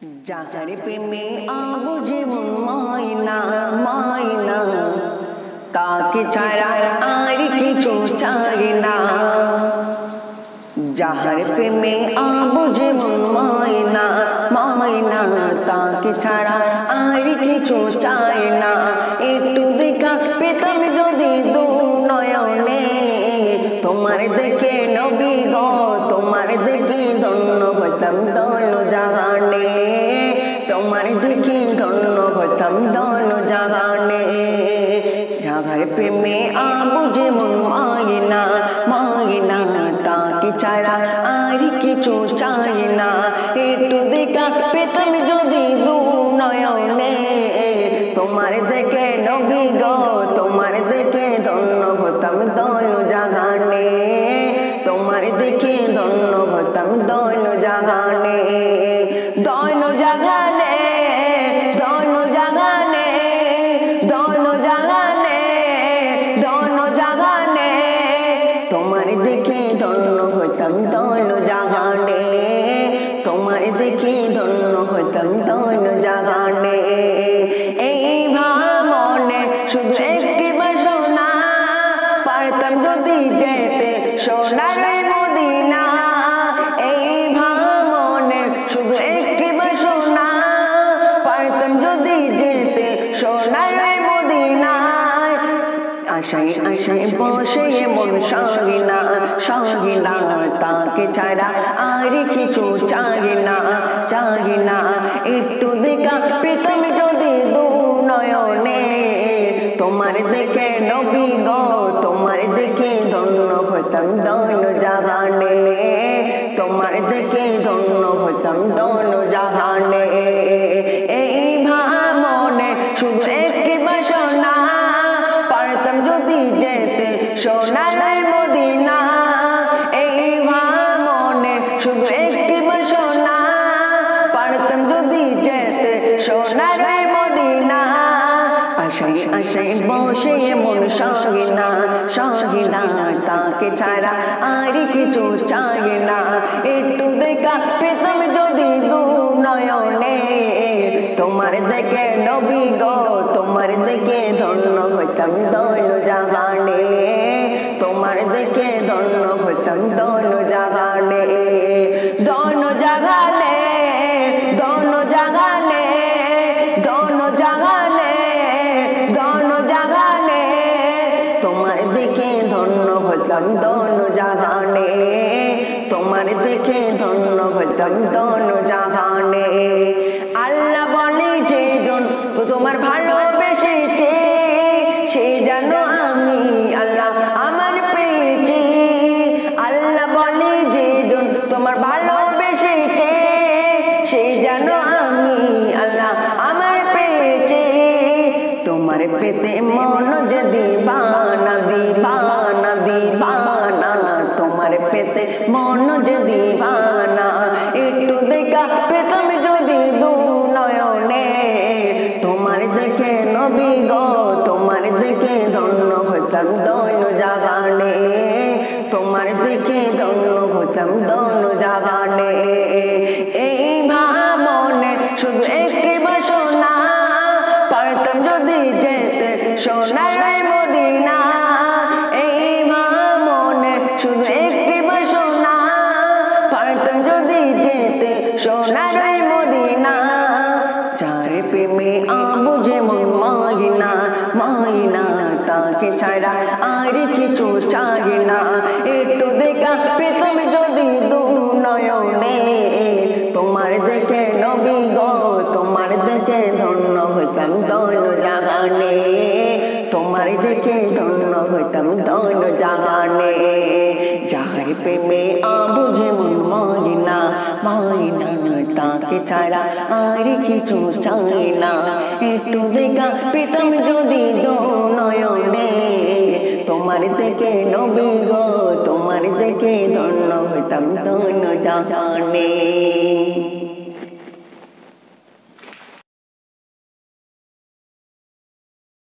যাহার প্রেমে আবুঝে মন ময়না ময়না, তাকে ছাড়া আর কিছু চাই না। যাহার প্রেমে আবুঝে মন ময়না ময়না, তাকে ছাড়া আর কিছু চাই না। একটু দেখা পেতাম যদি দু নয়নে, তোমার দেখে নবী গো, তোমার দেখে ধন্য হতাম দোনো জাহানে। তোমার দেখে ধন্য হতাম দোনো জাহানে। যাহার প্রেমে আবুঝে মন ময়না ময়না, তাকে ছাড়া আর কিছু চাই না। একটু দেখা পেতাম যদি দু নয়নে, তোমার দেখে নবী গো, তোমার দেখে ধন্য হতাম দোনো জাহানে। তোমার দেখে ধন্য হতাম দোনো জাহানে। দোনো জাহানে দোনো জাহানে দোনো জাহানে দোনো জাহানে, তোমার দেখে ধন্য হতাম দোনো জাহানে। তোমার দেখে ধন্য হতাম দোনো জাহানে। এই ভাবনে শুধু একটি বাসনা, পারতাম যদি যেতে সোনার মদিনা। এই ভাবনে শুধু একটি বাসনা, পারতাম যদি যেতে সোনার মদিনায়। আশায় আশায় বসে মন সঙ্গিনা সঙ্গিনা, তাকে ছাড়া আর কিছু চাই না চাই না। একটু দেখা পেতাম যদি দু নয়নে, তোমার দেখে নবী গো, তোমার দেখে ধন্য হতাম দোনো জাহানে। তোমার দেখে ধন্য হতাম দোনো জাহানে। এই ভাবনে শুধু একটি বাসনা, পারতাম যদি যেতে সোনার মদিনা। এই ভাবনে শুধু একটি বাসনা, পারতাম যদি যেতে সোনার মদিনা। আশায় আশায় বসে মন সঙ্গিনা সঙ্গিনা, তাকে ছাড়া আর কিছু চাই না। একটু দেখা পেতাম যদি দু নয়নে, তোমার দেখে নবী গো, তোমার দেখে ধন্য হতাম দোনো জাহানে। তোমার দেখে ধন্য হতাম দোনো জাহানে। দোনো জাহানে দোনো জাহানে দোনো জাহানে দোনো জাহানে, তোমার দেখে ধন্য হতাম দোনো জাহানে। তোমার দেখে ধন্য হতাম দোনো জাহানে। আল্লাহ বলে যে জন তোমার ভালোবেসেছে, সে জানো আমি আল্লাহ আমার পেয়েছি। আল্লাহ বলে যে জন তোমার ভালোবেসেছে, সে জানো আমি আল্লাহ আমার পেয়েছি। তোমার পেতে মন যে দিবানা দিবানা দিবানা, তোমার পেতে মন যে দিবানা। একটু দেখা পেতাম যদি দু নয়নে, তোমার দেখে নবী গো, তোমার দেখে ধন্য হতাম দোনো জাহানে। তোমার দেখে ধন্য হতাম দোনো জাহানে। এই ভাবনে শুধু একটি বাসনা, পারতাম যদি যেতে সোনার মদিনা। এই ভাবনে শুধু একটি বাসনা, পারতাম যদি যেতে সোনার মদিনা। যার প্রেমে আবুঝে মন ময়না ময়না, তাকে ছাড়া আর কিছু চাই না। একটু দেখা পেতাম যদি দু নয়নে, তোমার দেখে নবী গো, তোমার দেখে ধন্য হতাম দোনো জাহানে। তোমার দেখে ধন্য হতাম দোনো জাহানে। যাহার প্রেমে আবুঝে মন ময়না ময়না, তাকে ছাড়া আর কিছু চাই না। একটু দেখা পেতাম যদি দু নয়নে, তোমার দেখে নবী গো, তোমার দেখে ধন্য হতাম দোনো জাহানে।